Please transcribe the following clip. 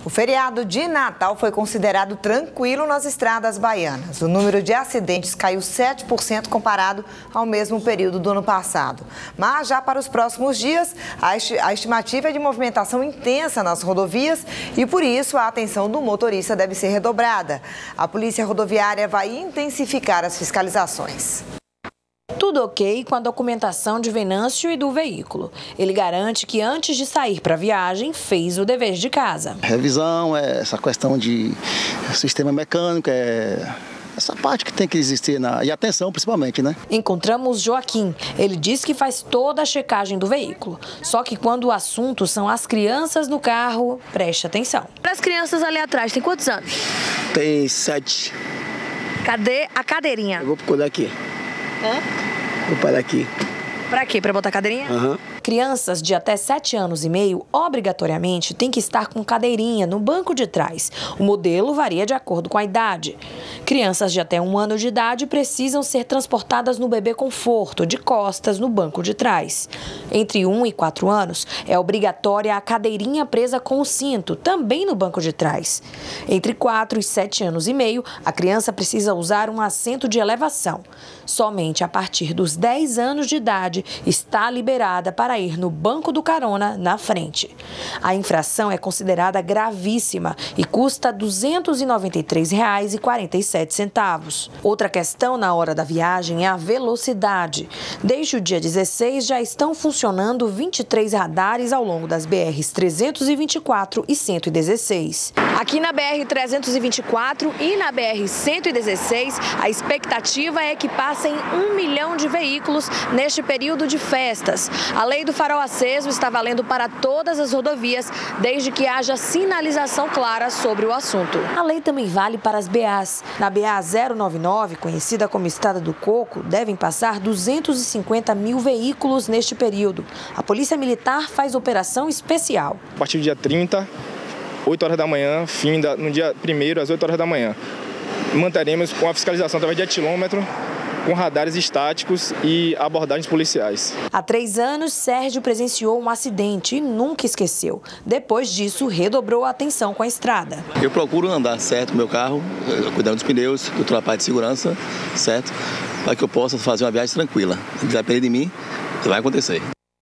O feriado de Natal foi considerado tranquilo nas estradas baianas. O número de acidentes caiu 7% comparado ao mesmo período do ano passado. Mas já para os próximos dias, a estimativa é de movimentação intensa nas rodovias e, por isso, a atenção do motorista deve ser redobrada. A Polícia Rodoviária vai intensificar as fiscalizações. Tudo ok com a documentação de Venâncio e do veículo. Ele garante que antes de sair para a viagem, fez o dever de casa. Revisão, essa questão de sistema mecânico, essa parte que tem que existir, e atenção principalmente, né? Encontramos Joaquim. Ele diz que faz toda a checagem do veículo. Só que quando o assunto são as crianças no carro, preste atenção. As crianças ali atrás, tem quantos anos? Tem 7. Cadê a cadeirinha? Eu vou procurar aqui. Vou parar aqui. Pra quê? Pra botar cadeirinha? Aham. Crianças de até 7 anos e meio, obrigatoriamente, têm que estar com cadeirinha no banco de trás. O modelo varia de acordo com a idade. Crianças de até 1 ano de idade precisam ser transportadas no bebê conforto, de costas, no banco de trás. Entre 1 e 4 anos, é obrigatória a cadeirinha presa com o cinto, também no banco de trás. Entre 4 e 7 anos e meio, a criança precisa usar um assento de elevação. Somente a partir dos 10 anos de idade está liberada para ir no banco do carona na frente. A infração é considerada gravíssima e custa R$ 293,47. Outra questão na hora da viagem é a velocidade. Desde o dia 16 já estão funcionando 23 radares ao longo das BRs 324 e 116. Aqui na BR-324 e na BR-116, a expectativa é que passem 1 milhão de veículos neste período de festas. A lei do farol aceso está valendo para todas as rodovias, desde que haja sinalização clara sobre o assunto. A lei também vale para as BAs. Na BA 099, conhecida como Estrada do Coco, devem passar 250 mil veículos neste período. A Polícia Militar faz operação especial. A partir do dia 30, 8 horas da manhã, no dia 1º, às 8 horas da manhã. Manteremos com a fiscalização através de etilômetro, com radares estáticos e abordagens policiais. Há 3 anos, Sérgio presenciou um acidente e nunca esqueceu. Depois disso, redobrou a atenção com a estrada. Eu procuro andar certo com o meu carro, cuidando dos pneus, de toda a parte de segurança, certo? Para que eu possa fazer uma viagem tranquila. Se depender de mim, vai acontecer.